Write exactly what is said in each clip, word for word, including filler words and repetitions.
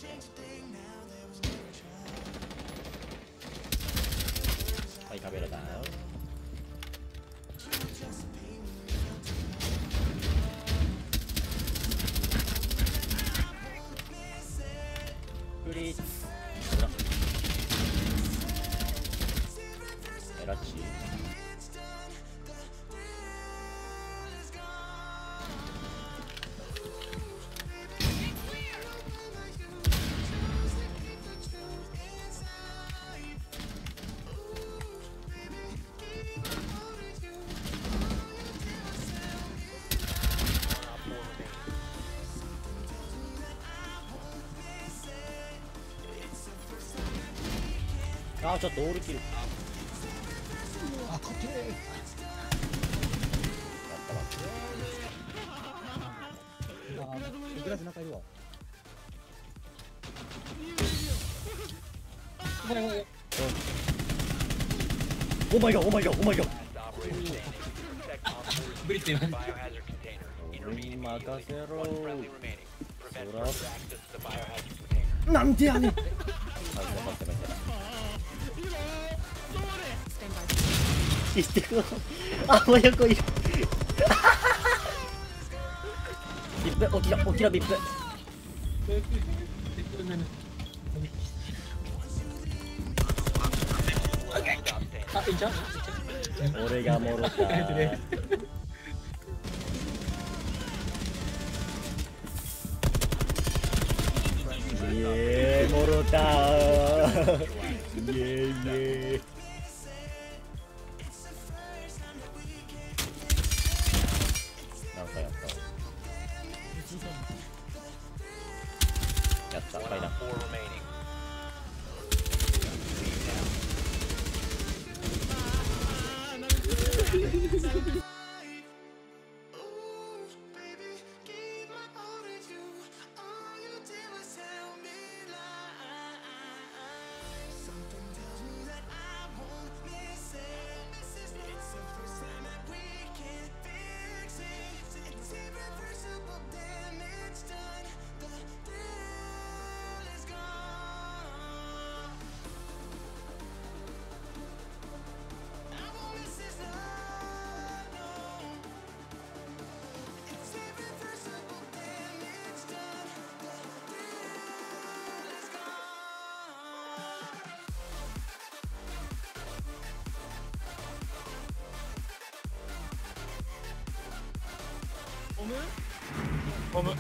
はい、食べれたよ。フリーズエラッチあーちょっとオールキルあ、こっちやったわ。 あ、グラス中いるわ。 オーマイガーオーマイガーオーマイガーブリッツ今任せろーなんでやねん知ってください。あ、真横いるビップ、起きろ、起きろビップあ、いいんちゃう俺がもろたーイエーイもろたーイエーイイエーイなんかやったやった階段ボム。うわ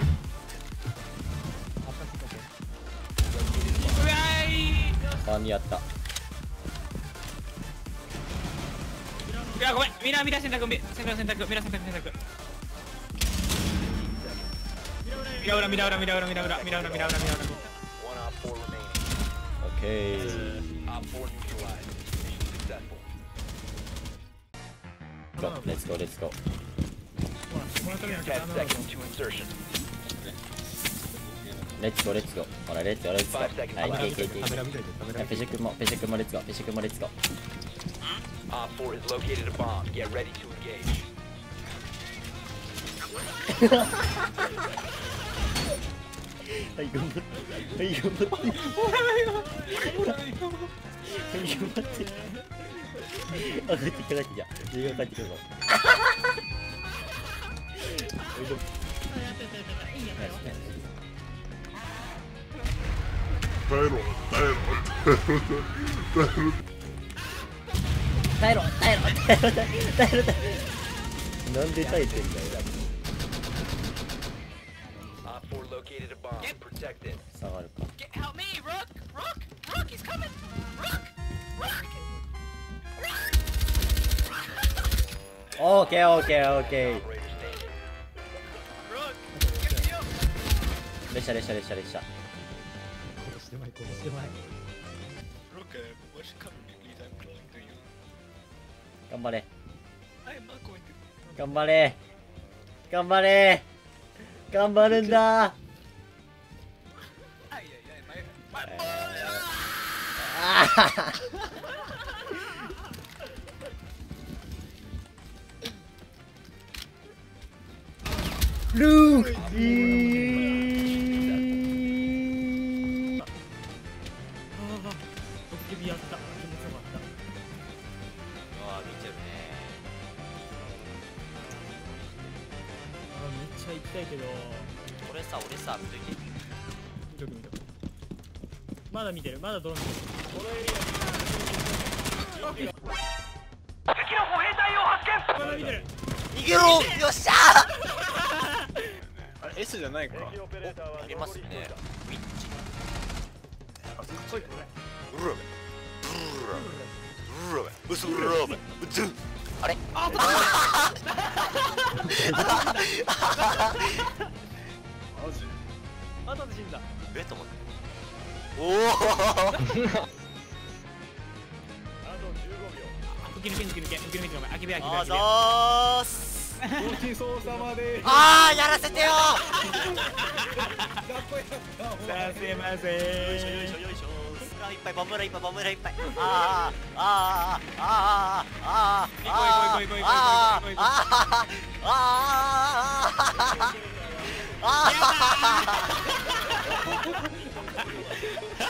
ーい。 間に合ったいやごめん。ミラーミラー選択ミラー選択選択ミラー選択選択。ミラ裏ミラ裏ミラ裏ミラ裏ミラ裏ミラ裏ミラ裏。 オッケーゴーレッツゴーレッツゴーレッツゴーレッツゴーほらレッツゴーレッツゴーはいいけいけいけいけフェシ君もフェシ君もレッツゴーフェシ君もレッツゴーはい頑張ってはい頑張ってはい頑張ってあ帰ってきた帰ってきた自分が帰ってくるぞ耐えろ耐えろ耐えろ耐えろ耐えろ耐えろ耐えろなんで耐えてんだよ下がるかオーケーオーケーオーケー列車列車列車列車してまい、こうしてまい。 頑張れ頑張れ頑張れ頑張るんだああルーやった気持ちよかった。 ああ見てるね。 あめっちゃ行きたいけど俺さ俺さ見といて。 見とく見とく。まだ見てるまだドローン見てる。敵の歩兵隊を発見。まだ見てる。 逃げろよっしゃあれ S じゃないか。 ーありますね。ウィッチあ、そっち。 ブルーベブルーベブルーベブスブルーベブツーあれあマジ？ あとで死んだ。 えと思っておお抜け抜け抜け抜け抜け抜けお前開け部屋開け部屋あざーすごちそうさまでーす。 あーやらせてよさせませよいしょよいしょよいしょあいっぱいバムラいっぱいバムラいっぱいあーあーあーあーあーあーあーあーあーあー